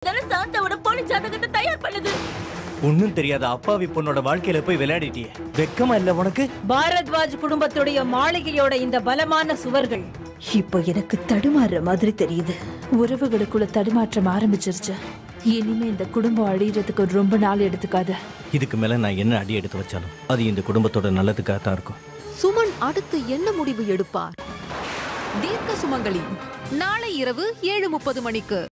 தானே சாந்தாவோட போலி ஜாதகத்தை தயார் பண்ணுது. ஒன்னும் தெரியாத அப்பாவி பொண்ணோட வாழ்க்கையில போய் விளையாடிட்டியே, வெக்கமா இல்ல உனக்கு? பாரத்வாஜ் குடும்பத்துடைய மாளிகையோட இந்த பலமான சுவர்கள் இப்போ எனக்கு தடுமாறுற மாதிரி தெரியுது. உறவுகளுக்குள்ள தடுமாற்றம் ஆரம்பிச்சிருச்சு. இனிமே இந்த குடும்பம் அழியறதுக்கு ரொம்ப நாள் எடுத்துக்காத. இதுக்கு மேல நான் என்ன அடி எடுத்து வச்சாலும் அது இந்த குடும்பத்தோட நல்லதுக்காக தான் இருக்கும். சுமன் அடுத்து என்ன முடிவு எடுப்பார்? தீர்க்க சுமங்கலி நாளை இரவு 7:30 மணிக்கு.